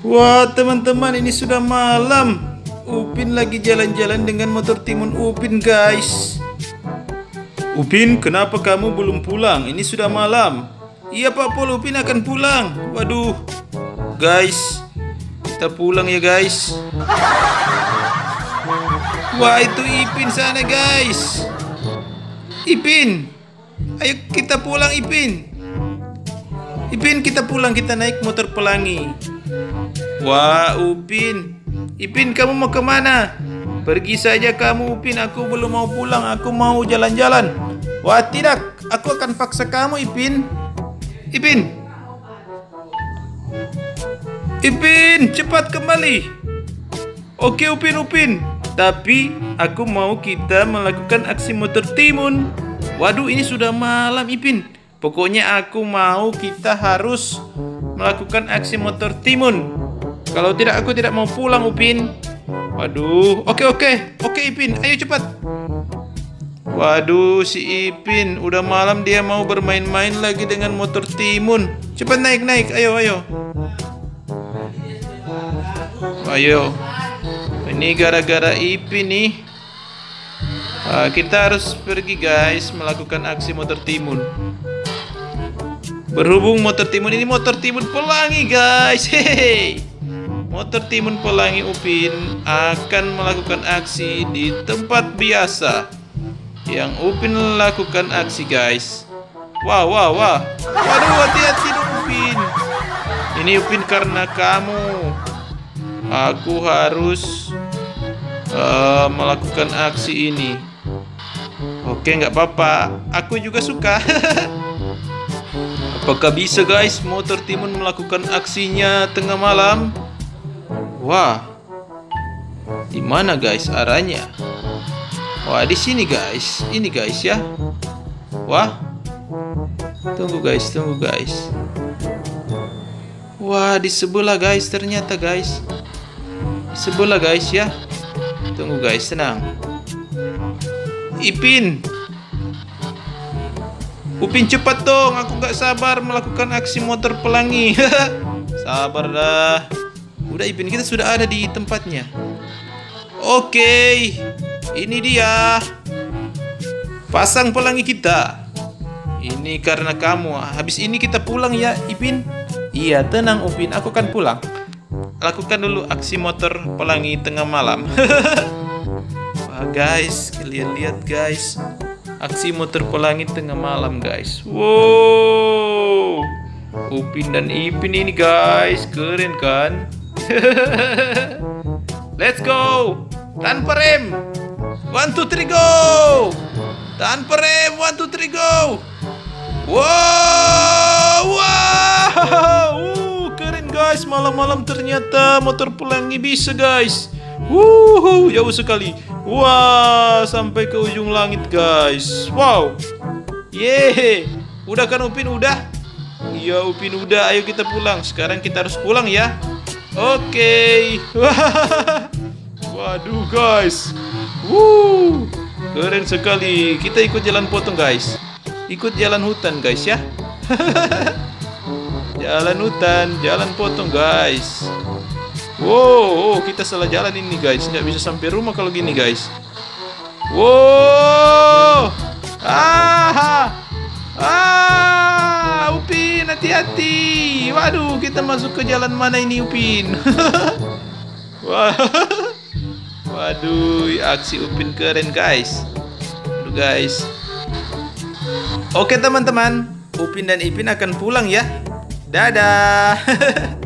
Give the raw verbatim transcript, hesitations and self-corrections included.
Wah teman-teman, ini sudah malam. Upin lagi jalan-jalan dengan motor timun Upin, guys. Upin, kenapa kamu belum pulang? Ini sudah malam. Iya Pak Pol, Upin akan pulang. Waduh, guys, kita pulang ya guys. Wah, itu Ipin sana guys. Ipin, ayo kita pulang Ipin. Ipin, kita pulang, kita naik motor pelangi. Wah Upin, Ipin kamu mau kemana? Pergi saja kamu Upin, aku belum mau pulang, aku mau jalan-jalan. Wah tidak, aku akan paksa kamu Ipin. Ipin, Ipin cepat kembali. Oke Upin, Upin, tapi aku mau kita melakukan aksi motor timun. Waduh, ini sudah malam Ipin. Pokoknya aku mau kita harus melakukan aksi motor timun. Kalau tidak, aku tidak mau pulang Upin. Waduh, oke oke oke Ipin, ayo cepat. Waduh, si Ipin udah malam dia mau bermain-main lagi dengan motor timun. Cepat naik naik, ayo ayo. Ayo. Ini gara-gara Ipin nih. Nah, kita harus pergi guys melakukan aksi motor timun. Berhubung motor timun ini motor timun pelangi guys. Hehehe. Motor timun pelangi Upin akan melakukan aksi di tempat biasa yang Upin lakukan aksi guys. Wah wah wah. Waduh, hati-hati dong Upin. Ini Upin karena kamu. Aku harus uh, melakukan aksi ini. Oke, nggak apa-apa. Aku juga suka. Apakah bisa guys motor timun melakukan aksinya tengah malam? Wah, di mana guys arahnya? Wah, di sini guys. Ini guys ya. Wah, tunggu guys, tunggu guys. Wah, di sebelah guys ternyata guys. Di sebelah guys ya. Tunggu guys, tenang. Ipin, Upin cepat dong, aku gak sabar melakukan aksi motor pelangi. Sabar dah. Udah Ipin, kita sudah ada di tempatnya. Oke, ini dia pasang pelangi kita. Ini karena kamu. Habis ini kita pulang ya Ipin. Iya tenang Upin, aku akan pulang. Lakukan dulu aksi motor pelangi tengah malam. Wah guys, kalian lihat guys, aksi motor pelangi tengah malam guys. Wow, Upin dan Ipin ini guys, keren kan? Let's go, tanpa rem. One two three go. Tanpa rem, one two three go. Wow, wow, uh, keren guys. Malam-malam ternyata motor pelangi bisa guys. Wuhu, jauh sekali. Wah, sampai ke ujung langit guys. Wow. Yeay. Udah kan Upin, udah? Iya Upin udah, ayo kita pulang. Sekarang kita harus pulang ya. Oke. Waduh guys. Wuh, keren sekali. Kita ikut jalan potong guys. Ikut jalan hutan guys ya. Jalan hutan, jalan potong guys. Wow, oh, kita salah jalan ini guys. Nggak bisa sampai rumah kalau gini guys. Wow. Ah, ah, Upin hati-hati. Waduh, kita masuk ke jalan mana ini Upin? Wah. Waduh, aksi Upin keren guys. Aduh guys. Oke teman-teman, Upin dan Ipin akan pulang ya. Dadah.